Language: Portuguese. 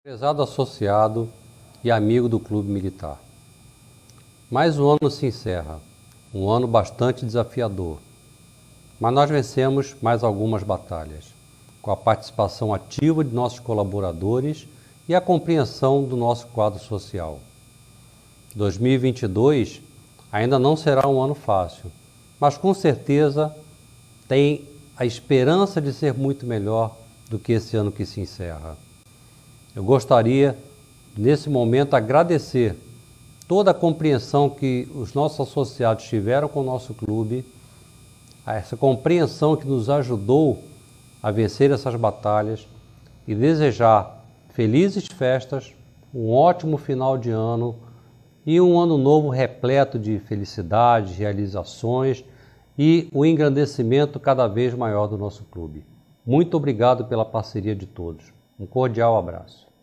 Prezado associado e amigo do Clube Militar. Mais um ano se encerra, um ano bastante desafiador, mas nós vencemos mais algumas batalhas, com a participação ativa de nossos colaboradores e a compreensão do nosso quadro social. 2022 ainda não será um ano fácil, mas com certeza tem a esperança de ser muito melhor do que esse ano que se encerra. Eu gostaria, nesse momento, agradecer toda a compreensão que os nossos associados tiveram com o nosso clube, essa compreensão que nos ajudou a vencer essas batalhas e desejar felizes festas, um ótimo final de ano e um ano novo repleto de felicidades, realizações e o engrandecimento cada vez maior do nosso clube. Muito obrigado pela parceria de todos. Um cordial abraço.